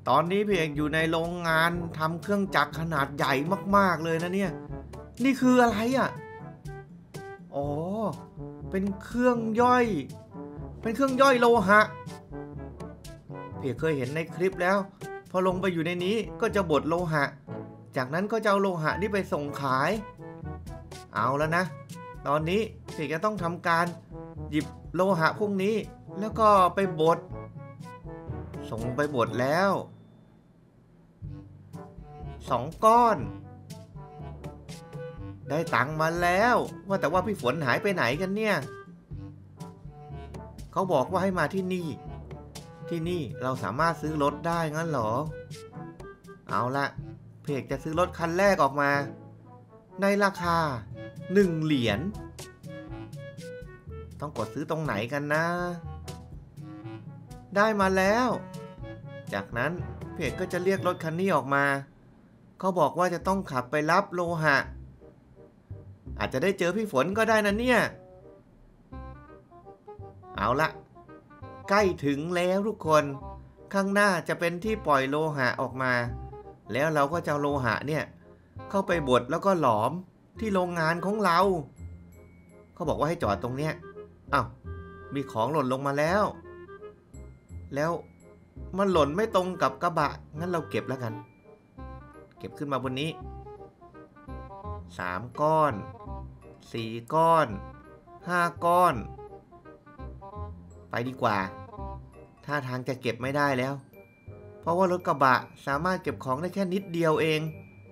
ตอนนี้พี่เอกอยู่ในโรงงานทำเครื่องจักรขนาดใหญ่มากๆเลยนะเนี่ยนี่คืออะไรอ่ะอ๋อเป็นเครื่องย่อยโลหะพี่เคยเห็นในคลิปแล้วพอลงไปอยู่ในนี้ก็จะบดโลหะจากนั้นก็จะเอาโลหะนี่ไปส่งขายเอาแล้วนะตอนนี้พี่จะต้องทำการหยิบโลหะพวกนี้แล้วก็ไปบดส่งไปบดแล้ว2 ก้อนได้ตังค์มาแล้วว่าแต่ว่าพี่ฝนหายไปไหนกันเนี่ยเขาบอกว่าให้มาที่นี่เราสามารถซื้อรถได้งั้นเหรอเอาละเพกจะซื้อรถคันแรกออกมาในราคา1 เหรียญต้องกดซื้อตรงไหนกันนะได้มาแล้วจากนั้นเพกก็จะเรียกรถคันนี้ออกมาเขาบอกว่าจะต้องขับไปรับโลหะอาจจะได้เจอพี่ฝนก็ได้นะเนี่ยเอาละใกล้ถึงแล้วทุกคนข้างหน้าจะเป็นที่ปล่อยโลหะออกมาแล้วเราก็จะเอาโลหะเนี่ยเข้าไปบดแล้วก็หลอมที่โรงงานของเราเขาบอกว่าให้จอดตรงเนี้ยอ้าวมีของหล่นลงมาแล้วมันหล่นไม่ตรงกับกระบะงั้นเราเก็บแล้วกันเก็บขึ้นมาบนนี้3 ก้อน4 ก้อน5 ก้อนไปดีกว่าท่าทางจะเก็บไม่ได้แล้วเพราะว่ารถกระบะสามารถเก็บของได้แค่นิดเดียวเอง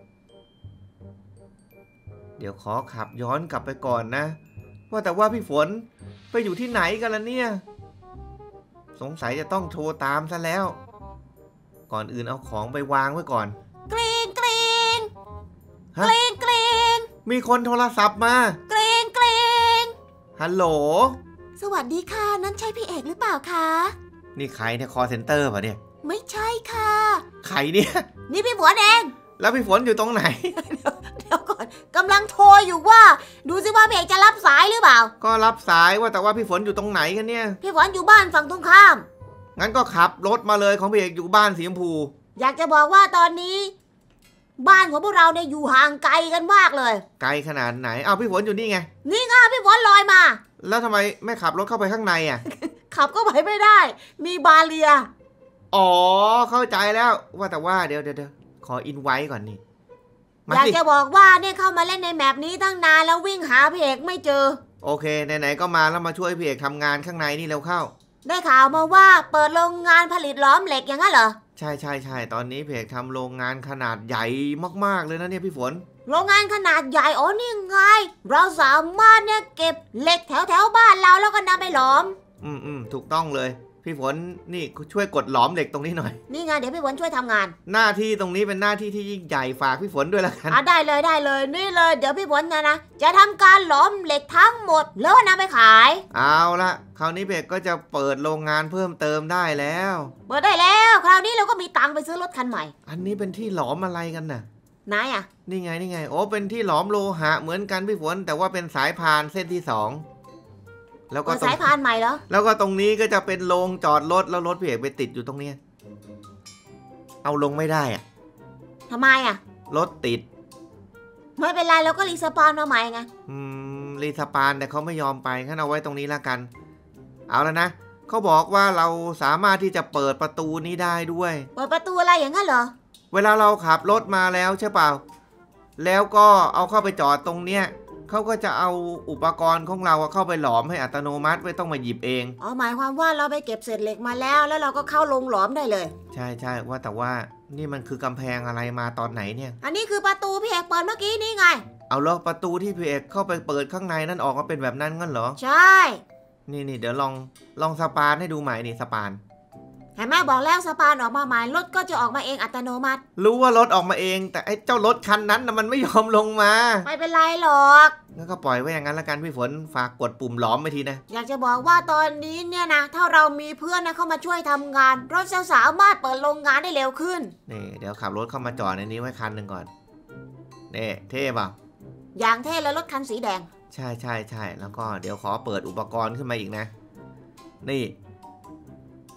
เดี๋ยวขอขับย้อนกลับไปก่อนนะว่าแต่ว่าพี่ฝนไปอยู่ที่ไหนกันล่ะเนี่ยสงสัยจะต้องโทรตามซะแล้วก่อนอื่นเอาของไปวางไว้ก่อนกรีนกรีนมีคนโทรศัพท์มากรีนฮัลโหลสวัสดีค่ะนั่นใช่พี่เอกหรือเปล่าคะนี่ใครเนี่ยคอเซ็นเตอร์ป่ะเนี่ยไม่ใช่ค่ะใครเนี่ยนี่พี่ฝนเองแล้วพี่ฝนอยู่ตรงไหนเดี๋ยวก่อนกำลังโทรอยู่ว่าดูซิว่าพี่เอกจะรับสายหรือเปล่าก็รับสายว่าแต่ว่าพี่ฝนอยู่ตรงไหนกันเนี่ยพี่ฝนอยู่บ้านฝั่งตรงข้ามงั้นก็ขับรถมาเลยของพี่เอกอยู่บ้านสีชมพูอยากจะบอกว่าตอนนี้บ้านของพวกเราเนี่ยอยู่ห่างไกลกันมากเลยไกลขนาดไหนเอาพี่ฝนอยู่นี่ไงนี่ไงพี่ฝนลอยมาแล้วทำไมไม่ขับรถเข้าไปข้างในอ่ะขับเข้าไปไม่ได้มีบาเรียอ๋อเข้าใจแล้วว่าแต่ว่าเดี๋ยวขออินไว้ก่อนนี่อยากจะบอกว่าเนี่ยเข้ามาเล่นในแมปนี้ตั้งนานแล้ววิ่งหาพี่เอกไม่เจอโอเคไหนๆก็มาแล้วมาช่วยพี่เอกทำงานข้างในนี่เร็วเข้าได้ข่าวมาว่าเปิดโรงงานผลิตล้อมเหล็กอย่างนั้นเหรอใช่ตอนนี้พี่เอกทำโรงงานขนาดใหญ่มากๆเลยนะเนี่ยพี่ฝนโรงงานขนาดใหญ่อ๋อนี่ไงเราสามารถเนี่ยเก็บเหล็กแถวบ้านเราแล้วก็นำไปหลอมถูกต้องเลยพี่ฝนนี่ช่วยกดหลอมเหล็กตรงนี้หน่อยนี่ไงเดี๋ยวพี่ฝนช่วยทำงานหน้าที่ตรงนี้เป็นหน้าที่ที่ยิ่งใหญ่ฝากพี่ฝนด้วยละกันได้เลยนี่เลยเดี๋ยวพี่ฝนนะจะทำการหลอมเหล็กทั้งหมดแล้วนำไปขายเอาละคราวนี้พี่เอกก็จะเปิดโรงงานเพิ่มเติมได้แล้วเปิดได้แล้วคราวนี้เราก็มีตังค์ไปซื้อรถคันใหม่อันนี้เป็นที่หลอมอะไรกันน่ะไหนอ่ะนี่ไงโอ้เป็นที่หลอมโลหะเหมือนกันพี่ฝนแต่ว่าเป็นสายพานเส้นที่2แล้วก็สายพานใหม่เหรอแล้วก็ตรงนี้ก็จะเป็นโรงจอดรถแล้วรถพี่เอกไปติดอยู่ตรงนี้เอาลงไม่ได้อะทำไมอ่ะรถติดไม่เป็นไรเราก็รีสปอนมาใหม่ไงรีสปานแต่เขาไม่ยอมไปงั้นเอาไว้ตรงนี้ละกันเอาแล้วนะเขาบอกว่าเราสามารถที่จะเปิดประตูนี้ได้ด้วยเปิดประตูอะไรอย่างนั้นเหรอเวลาเราขับรถมาแล้วใช่เปล่าแล้วก็เอาเข้าไปจอดตรงเนี้ยเขาก็จะเอาอุปกรณ์ของเราเข้าไปหลอมให้อัตโนมัติไม่ต้องมาหยิบเองอ๋อหมายความว่าเราไปเก็บเศษเหล็กมาแล้วเราก็เข้าลงหลอมได้เลยใช่ว่าแต่ว่านี่มันคือกำแพงอะไรมาตอนไหนเนี่ยอันนี้คือประตูพี่เอกเปิดเมื่อกี้นี่ไงเอาแล้วประตูที่พี่เอกเข้าไปเปิดข้างในนั่นออกมาเป็นแบบนั้นงั้นเหรอใช่นี่เดี๋ยวลองสปานให้ดูใหม่นี่สปานเห็นไหมบอกแล้วสปานออกมาใหม่รถก็จะออกมาเองอัตโนมัติรู้ว่ารถออกมาเองแต่ไอ้เจ้ารถคันนั้นมันไม่ยอมลงมาไม่เป็นไรหรอกงั้นก็ปล่อยไว้อย่างนั้นละกันพี่ฝนฝากกดปุ่มหลอมไปทีนะอยากจะบอกว่าตอนนี้เนี่ยนะถ้าเรามีเพื่อนเข้ามาช่วยทำงานรถจะสามารถเปิดโรงงานได้เร็วขึ้นนี่เดี๋ยวขับรถเข้ามาจอดในนี้ไว้คันหนึ่งก่อนนี่เท่ป่ะอย่างเท่เลยรถคันสีแดงใช่แล้วก็เดี๋ยวขอเปิดอุปกรณ์ขึ้นมาอีกนะนี่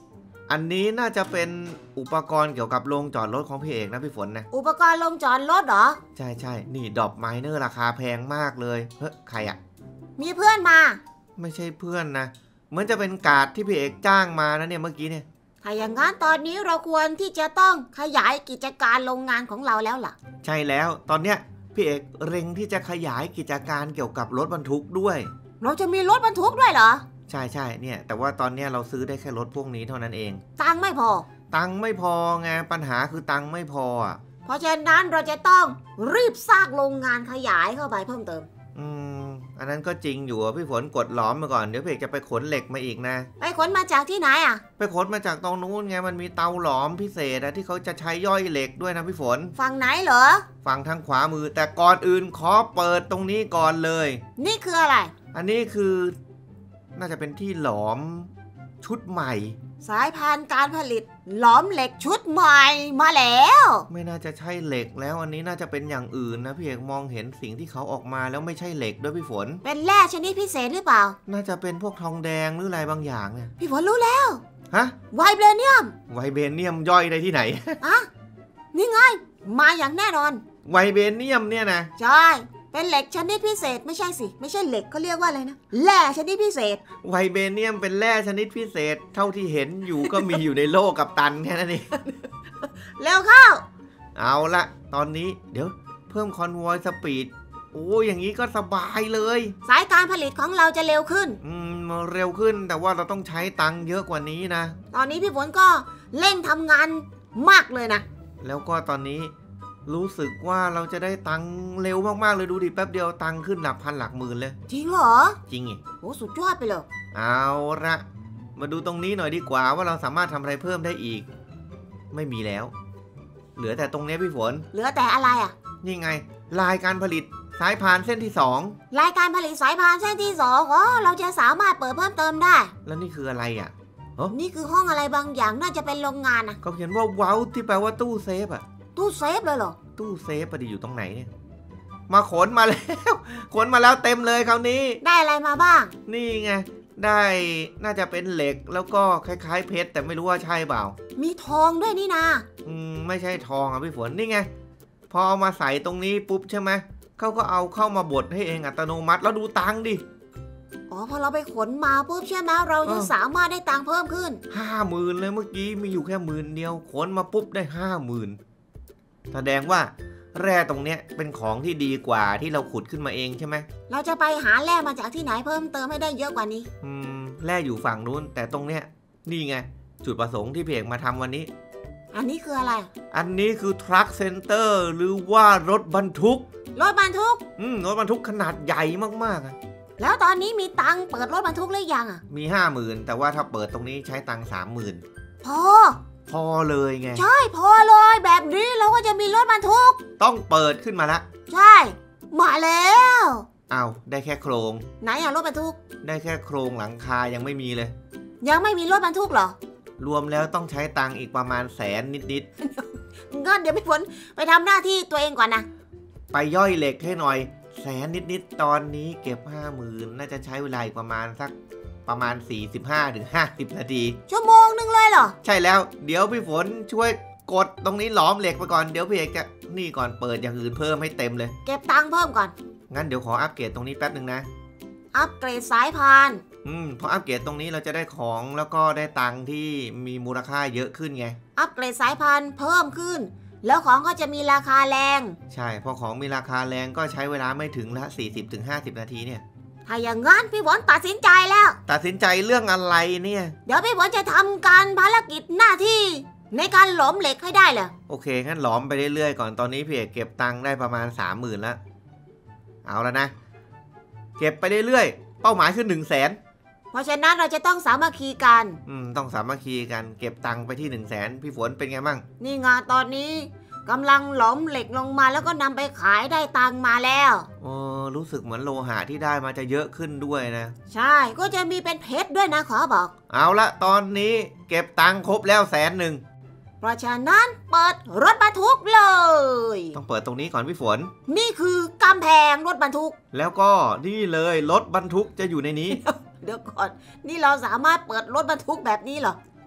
อันนี้น่าจะเป็นอุปกรณ์เกี่ยวกับโรงจอดรถของพี่เอกนะพี่ฝนนะอุปกรณ์ลงจอดรถเหรอใช่ใช่นี่ดรอปไมเนอร์ราคาแพงมากเลยเฮ้ยใครอะมีเพื่อนมาไม่ใช่เพื่อนนะเหมือนจะเป็นการ์ดที่พี่เอกจ้างมานะเนี่ยเมื่อกี้เนี่ยถ้าอย่างงั้นตอนนี้เราควรที่จะต้องขยายกิจการโรงงานของเราแล้วล่ะใช่แล้วตอนเนี้ยพี่เอกเร่งที่จะขยายกิจการเกี่ยวกับรถบรรทุกด้วยเราจะมีรถบรรทุกด้วยเหรอใช่ใช่เนี่ยแต่ว่าตอนเนี้ยเราซื้อได้แค่รถพวกนี้เท่านั้นเองตังค์ไม่พอไงปัญหาคือตังค์ไม่พออ่ะเพราะฉะนั้นเราจะต้องรีบสร้างโรงงานขยายเข้าไปเพิ่มเติมอันนั้นก็จริงอยู่พี่ฝนกดหลอมมาก่อนเดี๋ยวพี่เอกจะไปขนเหล็กมาอีกนะไปขนมาจากที่ไหนอ่ะไปขนมาจากตรงนู้นไงมันมีเตาหลอมพิเศษที่เขาจะใช้ย่อยเหล็กด้วยนะพี่ฝนฝั่งไหนเหรอฝั่งทางขวามือแต่ก่อนอื่นขอเปิดตรงนี้ก่อนเลยนี่คืออะไรอันนี้คือน่าจะเป็นที่หลอมชุดใหม่สายพานการผลิตหลอมเหล็กชุดใหม่มาแล้วไม่น่าจะใช่เหล็กแล้วอันนี้น่าจะเป็นอย่างอื่นนะพี่เอกมองเห็นสิ่งที่เขาออกมาแล้วไม่ใช่เหล็กด้วยพี่ฝนเป็นแร่ชนิดพิเศษหรือเปล่าน่าจะเป็นพวกทองแดงหรืออะไรบางอย่างเนี่ยพี่ฝนรู้แล้วฮะไวเบเนียมย่อยได้ที่ไหนอะนี่ไงมาอย่างแน่นอนไวเบเนียมเนี่ยนะใช่เป็นเหล็กชนิดพิเศษไม่ใช่สิไม่ใช่เหล็กเขาเรียกว่าอะไรนะแร่ชนิดพิเศษไวเบเนียมเป็นแร่ชนิดพิเศษเท่าที่เห็นอยู่ก็มีอยู่ในโลกกับตันแค่นั้นเองเร็วเข้าเอาละตอนนี้เดี๋ยวเพิ่มคอนวอยสปีดโอ้อย่างนี้ก็สบายเลยสายการผลิตของเราจะเร็วขึ้นเร็วขึ้นแต่ว่าเราต้องใช้ตังค์เยอะกว่านี้นะตอนนี้พี่ฝนก็เร่งทำงานมากเลยนะแล้วก็ตอนนี้รู้สึกว่าเราจะได้ตังค์เร็วมากๆเลยดูดิแป๊บเดียวตังค์ขึ้นหลักพันหลักหมื่นเลยจริงเหรอจริงไงโอ้สุดยอดไปเลยเอาละมาดูตรงนี้หน่อยดีกว่าว่าเราสามารถทำอะไรเพิ่มได้อีกไม่มีแล้วเหลือแต่ตรงนี้พี่ฝนเหลือแต่อะไรอ่ะนี่ไงรายการผลิตสายพานเส้นที่2 รายการผลิตสายพานเส้นที่2อ๋อเราจะสามารถเปิดเพิ่มเติมได้แล้วนี่คืออะไรอ่ะนี่คือห้องอะไรบางอย่างน่าจะเป็นโรงงานนะเขาเขียนว่าเว้าที่แปลว่าตู้เซฟอ่ะตู้เซฟเลยเหรอตู้เซฟพอดีอยู่ตรงไหนเนี่ยมาขนมาแล้วขนมาแล้วเต็มเลยคราวนี้ได้อะไรมาบ้างนี่ไงได้น่าจะเป็นเหล็กแล้วก็คล้ายๆเพชรแต่ไม่รู้ว่าใช่เปล่ามีทองด้วยนี่นาไม่ใช่ทองอ่ะพี่ฝนนี่ไงพอเอามาใส่ตรงนี้ปุ๊บใช่ไหมเขาก็เอาเข้ามาบดให้เองอัตโนมัติแล้วดูตังค์ดิอ๋อพอเราไปขนมาปุ๊บใช่ไหมเราจะสามารถได้ตังค์เพิ่มขึ้น 50,000เลยเมื่อกี้มีอยู่แค่10,000เดียวขนมาปุ๊บได้50,000แสดงว่าแร่ตรงเนี้ยเป็นของที่ดีกว่าที่เราขุดขึ้นมาเองใช่ไหมเราจะไปหาแร่มาจากที่ไหนเพิ่มเติมให้ได้เยอะกว่านี้แร่อยู่ฝั่งนู้นแต่ตรงเนี้ยนี่ไงจุดประสงค์ที่เพจมาทำวันนี้อันนี้คืออะไรอันนี้คือ Truck Center หรือว่ารถบรรทุกรถบรรทุกรถบรรทุกขนาดใหญ่มากๆแล้วตอนนี้มีตังค์เปิดรถบรรทุกหรือยังมี50,000แต่ว่าถ้าเปิดตรงนี้ใช้ตังค์30,000พอเลยไงใช่พอเลยแบบนี้เราก็จะมีรถบรรทุกต้องเปิดขึ้นมาละใช่มาแล้วอ้าวได้แค่โครงไหนอะรถบรรทุกได้แค่โครงหลังคายังไม่มีเลยยังไม่มีรถบรรทุกเหรอรวมแล้วต้องใช้ตังค์อีกประมาณ100,000นิดๆงั้นเดี๋ยวพี่ฝนไปทำหน้าที่ตัวเองก่อนนะไปย่อยเหล็กให้หน่อย100,000นิดๆตอนนี้เก็บ50,000น่าจะใช้เวลาประมาณสัก45-50 นาทีชั่วโมงนึงเลยเหรอใช่แล้วเดี๋ยวพี่ฝนช่วยกดตรงนี้หลอมเหล็กไปก่อนเดี๋ยวพี่เอกจะนี่ก่อนเปิดอย่างอื่นเพิ่มให้เต็มเลยเก็บตังค์เพิ่มก่อนงั้นเดี๋ยวขออัปเกรดตรงนี้แป๊บนึงนะอัปเกรดสายพานพออัปเกรดตรงนี้เราจะได้ของแล้วก็ได้ตังค์ที่มีมูลค่าเยอะขึ้นไงอัปเกรดสายพานเพิ่มขึ้นแล้วของก็จะมีราคาแรงใช่พอของมีราคาแรงก็ใช้เวลาไม่ถึงละ40-50 นาทีเนี่ยถ้าอย่างงั้นพี่ฝนตัดสินใจแล้วตัดสินใจเรื่องอะไรเนี่ยเดี๋ยวพี่ฝนจะทำการภารกิจหน้าที่ในการหลอมเหล็กให้ได้เลยโอเคงั้นหลอมไปเรื่อยๆก่อนตอนนี้พี่เอกเก็บตังค์ได้ประมาณ30,000แล้วเอาแล้วนะเก็บไปเรื่อยๆเป้าหมายคือ100,000 เพราะฉะนั้นเราจะต้องสามัคคีกันต้องสามัคคีกันเก็บตังค์ไปที่100,000พี่ฝนเป็นไงบ้างนี่ไงตอนนี้กำลังหลอมเหล็กลงมาแล้วก็นำไปขายได้ตังค์มาแล้วรู้สึกเหมือนโลหะที่ได้มาจะเยอะขึ้นด้วยนะใช่ก็จะมีเป็นเพชรด้วยนะขอบอกเอาละตอนนี้เก็บตังค์ครบแล้ว100,000 เพราะฉะนั้นเปิดรถบรรทุกเลยต้องเปิดตรงนี้ก่อนพี่ฝนนี่คือกำแพงรถบรรทุกแล้วก็นี่เลยรถบรรทุกจะอยู่ในนี้เดี๋ยวก่อนนี่เราสามารถเปิดรถบรรทุกแบบนี้เหรอ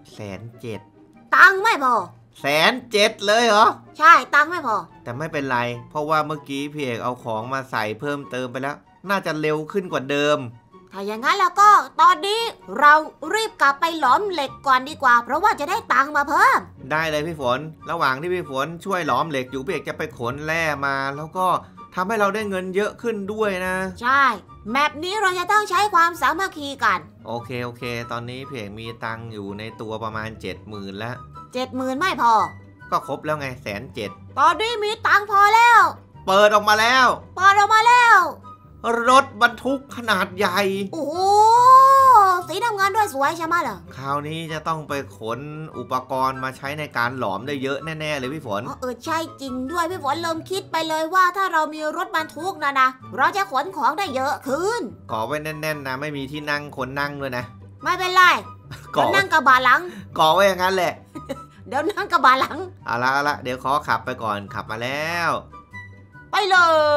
107,000 ตังค์ไม่พอ 107,000เลยเหรอใช่ตังค์ไม่พอแต่ไม่เป็นไร เพราะว่าเมื่อกี้พี่เอกเอาของมาใส่เพิ่มเติมไปแล้ว น่าจะเร็วขึ้นกว่าเดิมถ้าอย่างนั้นแล้วก็ตอนนี้เรารีบกลับไปหลอมเหล็กก่อนดีกว่า เพราะว่าจะได้ตังค์มาเพิ่มได้เลยพี่ฝน ระหว่างที่พี่ฝนช่วยหลอมเหล็กอยู่พี่เอกจะไปขนแร่มา แล้วก็ทำให้เราได้เงินเยอะขึ้นด้วยนะใช่แมปนี้เราจะต้องใช้ความสามัคคีกันโอเค ตอนนี้พี่เอกมีตังค์อยู่ในตัวประมาณ 70,000แล้ว 70,000ไม่พอก็ครบแล้วไง107,000 ตอนนี้มีตังค์พอแล้วเปิดออกมาแล้วเปิดออกมาแล้วรถบรรทุกขนาดใหญ่โอ้โหสีน้ำเงินด้วยสวยใช่ไหมเหรอคราวนี้จะต้องไปขนอุปกรณ์มาใช้ในการหลอมได้เยอะแน่ๆเลยพี่ฝนใช่จริงด้วยพี่ฝนเริ่มคิดไปเลยว่าถ้าเรามีรถบรรทุกนะเราจะขนของได้เยอะขึ้นก่อไว้แน่นๆนะไม่มีที่นั่งคนนั่งด้วยนะไม่เป็นไรก่อนั่งกระบะหลังก่อไว้อย่างนั้นแหละเดี๋ยวนั่งกระบะหลังเอาละเดี๋ยวขอขับไปก่อนขับมาแล้วไปเลย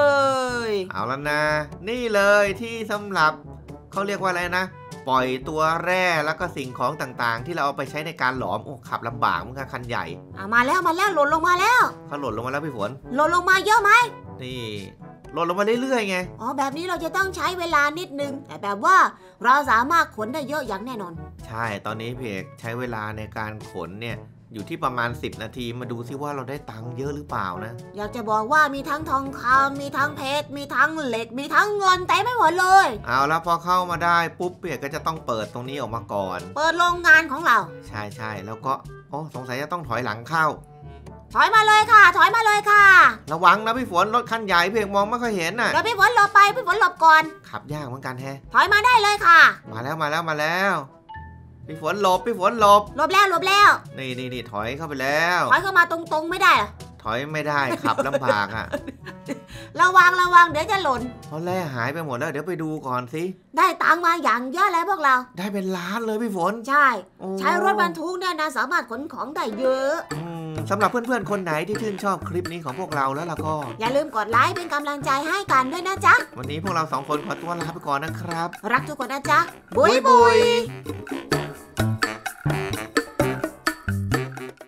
เอาแล้วนะ นี่เลยที่สำหรับเขาเรียกว่าอะไรนะ ปล่อยตัวแร่แล้วก็สิ่งของต่างๆ ที่เราเอาไปใช้ในการหลอมโอ้ขับลำบากเหมือนกันคันใหญ่มาแล้วหล่นลงมาแล้วเขาหล่นลงมาแล้วพี่ฝนหล่นลงมาเยอะไหมนี่หล่นลงมาเรื่อยๆไงแบบนี้เราจะต้องใช้เวลานิดนึงแต่แบบว่าเราสามารถขนได้เยอะอย่างแน่นอนใช่ตอนนี้พี่เอกใช้เวลาในการขนเนี่ยอยู่ที่ประมาณ10 นาทีมาดูซิว่าเราได้ตังค์เยอะหรือเปล่านะอยากจะบอกว่ามีทั้งทองคำมีทั้งเพชรมีทั้งเหล็กมีทั้งเงินเต็มไปหมดเลยเอาแล้วพอเข้ามาได้ปุ๊บพี่เอกก็จะต้องเปิดตรงนี้ออกมาก่อนเปิดโรงงานของเราใช่แล้วก็โอ้สงสัยจะต้องถอยหลังเข้าถอยมาเลยค่ะ ถอยมาเลยค่ะระวังนะพี่ฝนรถคันใหญ่พี่เอกมองไม่ค่อยเห็นน่ะเดี๋ยวพี่ฝนหลบไปพี่ฝนหลบก่อนขับยากเหมือนกันแฮะถอยมาได้เลยค่ะมาแล้วพี่ฝนหลบหลบแล้วนี่ถอยเข้าไปแล้วถอยเข้ามาตรงๆไม่ได้เหรอถอยไม่ได้ขับลำบากอ่ะระวังเดี๋ยวจะหล่นเพราะแร่หายไปหมดแล้วเดี๋ยวไปดูก่อนสิได้ตังค์มาอย่างเยอะแล้วพวกเราได้เป็นล้านเลยพี่ฝนใช่โอ้ใช้รถบรรทุกเนี่ยนะสามารถขนของได้เยอะสำหรับเพื่อนๆคนไหนที่ชื่นชอบคลิปนี้ของพวกเราแล้วล่ะก็อย่าลืมกดไลค์เป็นกำลังใจให้กันด้วยนะจ๊ะวันนี้พวกเรา2 คนขอตัวลาไปก่อนนะครับรักทุกคนนะจ๊ะ บุยบุย